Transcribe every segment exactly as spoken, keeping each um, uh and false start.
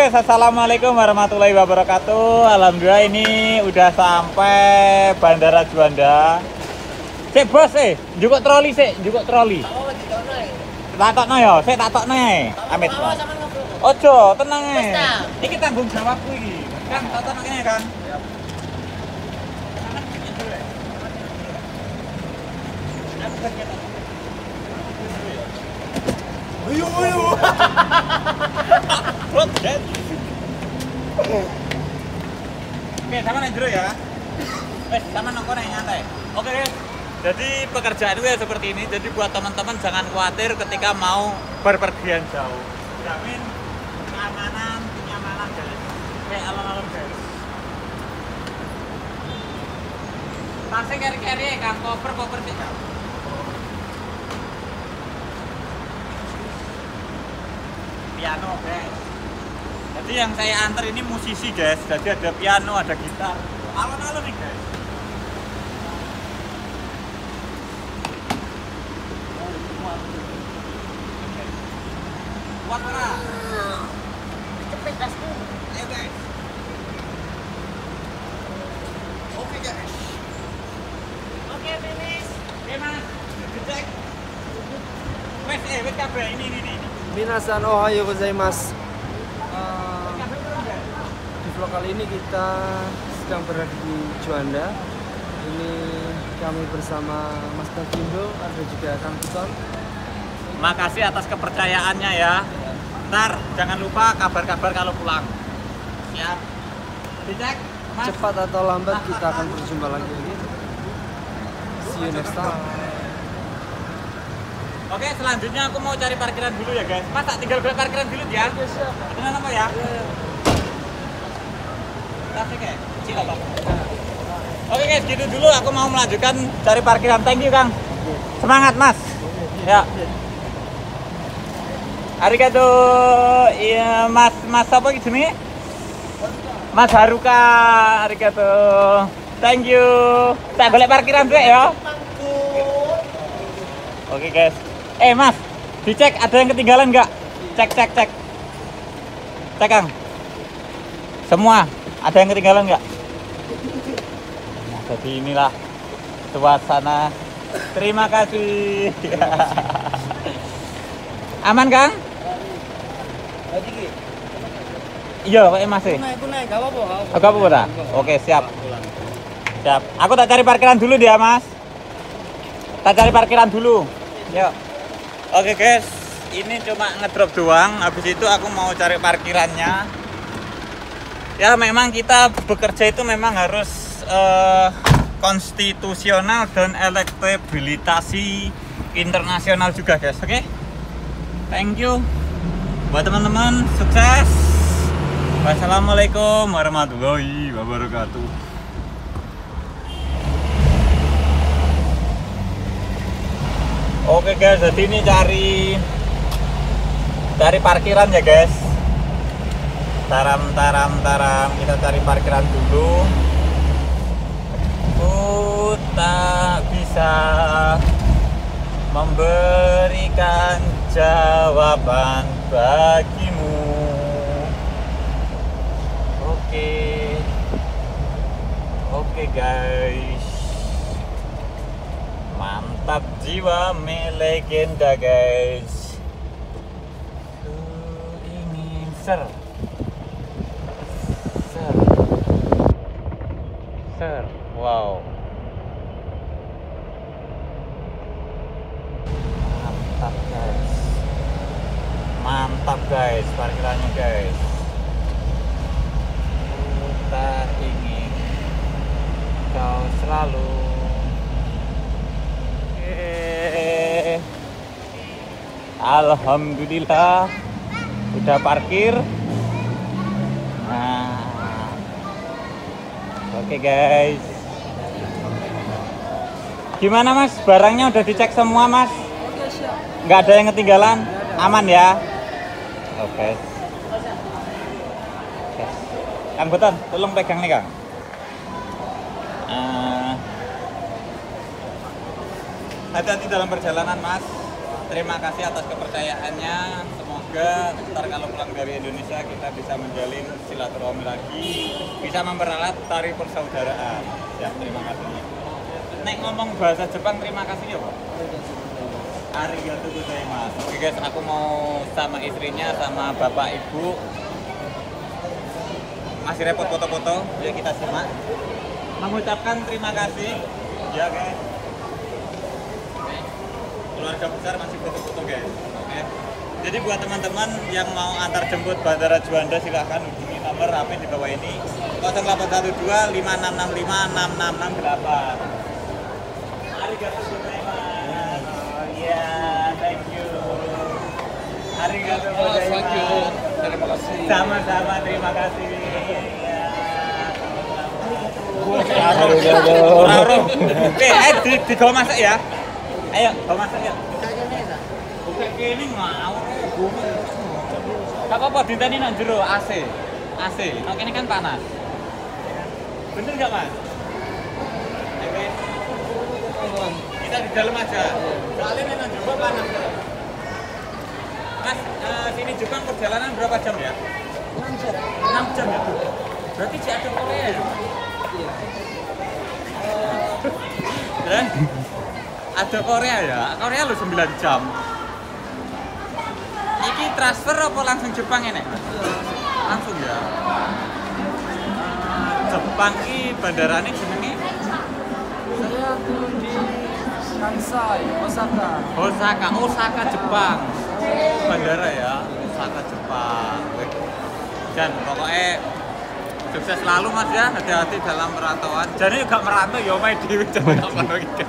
guys, assalamualaikum warahmatullahi wabarakatuh. Alhamdulillah ini udah sampai Bandara Juanda. Sik bos eh, njukuk troli sik, njukuk troli. Takokno ya, sik takokno ae. Amit. Ojo, tenang ae. Iki tanggung jawabku iki. Kang, takokno kene kan. Ayo ayo. Oke, sama nek jero ya. Wes, sama nongko nek nyantai. Oke, guys. Jadi pekerjaan itu ya seperti ini. Jadi buat teman-teman jangan khawatir ketika mau berpergian jauh. Jamin keamanan, kenyamanan guys. Kayak alon-alon guys. Tasnya keri-keri kan, koper-koper tidak. Piano guys. Jadi yang saya antar ini musisi guys. Jadi ada piano, ada gitar. Alon-alon nih guys. Kuat ora? Cepet gasku. Ayo guys. Oke guys. Oke finish. Oke mas. Dicek. Wes eh wes kabeh ini ini ini. Minasan ohayo gozaimasu. Uh, di vlog kali ini kita sedang berada di Juanda. Ini kami bersama Mas Bagindo, ada juga Kang Buton. Makasih atas kepercayaannya ya. Ntar jangan lupa kabar-kabar kalau pulang. Siap. Dicek. Mas. Cepat atau lambat kita akan berjumpa lagi. See you next time. Oke, selanjutnya aku mau cari parkiran dulu ya guys. Mas, tak tinggal beli parkiran dulu ya. Dengan apa ya? Tasik ya? Cila Pak. Oke guys, gitu dulu aku mau melanjutkan cari parkiran. Thank you Kang. Semangat Mas. Ya. Arigato. Iya, Mas Mas apa gitu nih? Mas Haruka. Arigato. Thank you. Tak boleh parkiran dulu ya. Oke guys. Eh mas, dicek ada yang ketinggalan nggak? Cek cek cek. Cek Kang. Semua ada yang ketinggalan nggak? Nah, jadi inilah suasana. Terima kasih. Aman Kang? Iya Pak Mas. Aku naik, gak apa-apa. Gak apa-apa. Oke siap. Siap. Aku tak cari parkiran dulu dia Mas. Tak cari parkiran dulu. Yuk. Oke guys, ini cuma ngedrop doang. Habis itu aku mau cari parkirannya. Ya memang kita bekerja itu memang harus uh, konstitusional dan elektabilitasi internasional juga guys. Oke, thank you. Buat teman-teman sukses. Wassalamualaikum warahmatullahi wabarakatuh. Oke guys, jadi ini cari cari parkiran ya guys. Taram taram taram, kita cari parkiran dulu. Ku tak bisa memberikan jawaban bagimu. Oke, oke guys. Mantap jiwa melegenda guys. Ku ingin ser ser ser wow, mantap guys, mantap guys parkirannya guys. Kita ingin kau selalu. Alhamdulillah udah parkir. Nah, oke okay guys, gimana Mas? Barangnya udah dicek semua Mas? Oke siap. Nggak ada yang ketinggalan? Aman ya? Oke. Okay. Okay. Kang Buton, tolong pegang nih Kang. Uh, hati-hati dalam perjalanan Mas. Terima kasih atas kepercayaannya. Semoga semoga ntar kalau pulang dari Indonesia kita bisa menjalin silaturahmi lagi, bisa memperalat tari persaudaraan. Ya, terima kasih. Nek ngomong bahasa Jepang terima kasih ya Pak. Arigatou gozaimasu. Oke guys, aku mau sama istrinya sama bapak ibu masih repot foto-foto, ya kita simak. Mengucapkan terima kasih, ya guys. Keluarga besar masih foto-foto guys. Oke. Jadi buat teman-teman yang mau antar jemput Bandara Juanda silahkan hubungi nomor H P di bawah ini nol delapan satu dua lima enam enam lima enam enam enam delapan. Arigatou gozaimasu. Ya, thank you. Arigatou gozaimasu. Terima kasih. Sama-sama, terima kasih. Arigatou. Oke, eh di di go masak ya. Ayo, go masak ya. Buka kene mau. Gak apa-apa dinteni nang jero A C. A C. Nang kene kan panas. Bener enggak, Mas? Oke. Kita di dalam aja. Soalnya nang jero panas. Mas, uh, sini Jepang perjalanan berapa jam ya? enam jam. enam jam ya? Berarti di ada Korea ya? Iya. Dan ada Korea ya? Korea lu sembilan jam. Iki transfer apa langsung Jepang ini? Langsung ya? Jepang ki bandaranya jenenge? Saya turun di Kansai, Osaka. Osaka, Osaka Jepang. Bandara ya, Osaka Jepang. Dan pokoknya sukses selalu Mas ya, hati-hati dalam perantauan. Jadi juga merantau ya main dewi jangan apa gitu.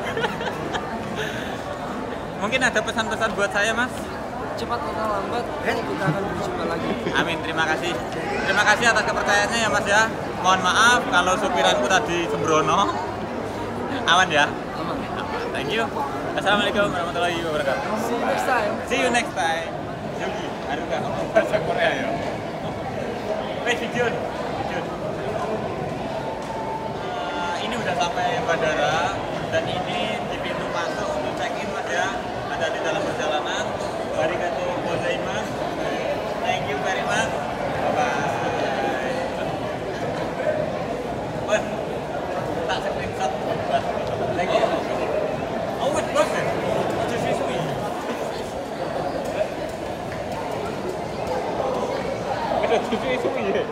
Mungkin ada pesan-pesan buat saya Mas? Cepat atau lambat, kita akan berjumpa lagi. Amin, terima kasih. Terima kasih atas kepercayaannya ya Mas ya. Mohon maaf kalau supiranku tadi sembrono. Aman ya? Aman. Thank you. Assalamualaikum warahmatullahi wabarakatuh. See you next time. See you next time. Yogi, aduh kan bahasa Korea ya. Wait, Jun. Jun. Uh, ini udah sampai bandara dan ini di pintu masuk untuk check-in Mas ya. Ada di dalam perjalanan. Arigatou gozaimasu. Thank you very much. Bye-bye. Wah, tak screenshot. Thank you. Oh, wait, bos ya? Aja siswi. Kita siswi ya?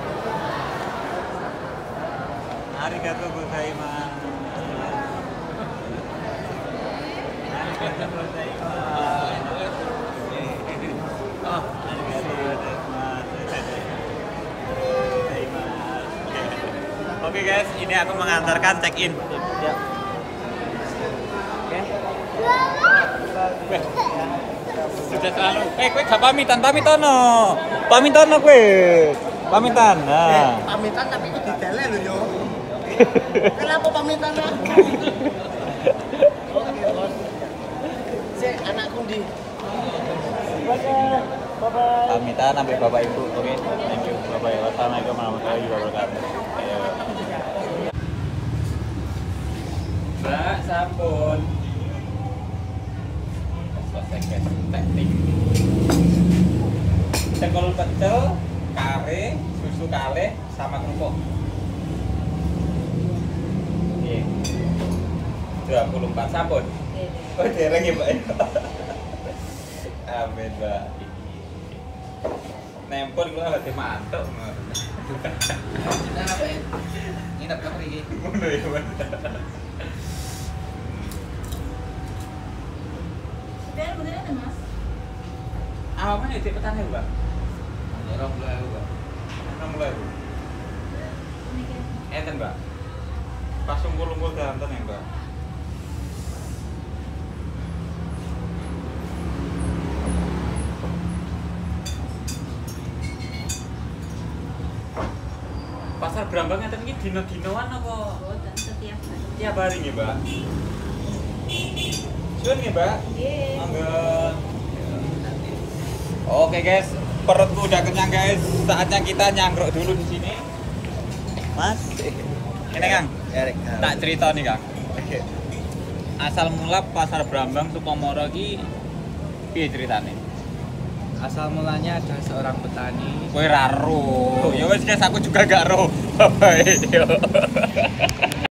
Arigatou gozaimasu. Arigatou gozaimasu. Oh, arigatou gozaimasu. Oke guys, ini aku mengantarkan check-in. Ya. Oke. Sudah selalu. Eh, kowe gak pamitan, pamitono. Pamitono kowe. Pamitan. Nah. Pamitan tapi itu didele lho yo. Kenapa pamitan lah? Oke, Bos. Sik anakku ndi? Pamitan sampai Bapak Ibu. Oke. Thank you. Bye-bye. Wassalamualaikum warahmatullahi wabarakatuh. Ayo. Mbak, sampun. Selesai guys, teknik. Cekol pecel, kare, susu kale, sama kerupuk. Oke. dua puluh empat sampun. Oh, dereng ya, Mbak. Amin, Mbak. Nempel kula lagi mantuk. Kita ngapain? Nginep ke mriki. Ngono ya, Mbak. Biar beneran ya, Mas? Awalnya di petani, Mbak. Orang mulai Mbak. Enam mulai. Enten, Mbak. Pas unggul-unggul danten ya, Mbak. Pasar Brambang enten iki dino-dinoan apa? Boten setiap hari. Tiap hari nggih, Mbak. Suwun nggih, Mbak. Nggih. Monggo. Oke, guys. Perutku udah kenyang, guys. Saatnya kita nyangkruk dulu di sini. Mas. Ini, Kang. Erik. Tak cerita nih, Kang. Asal mula Pasar Brambang Sukomoro iki piye ceritane? Asal mulanya adalah seorang petani. Kowe ra ro. Ya wis guys, aku juga gak ro. Bye.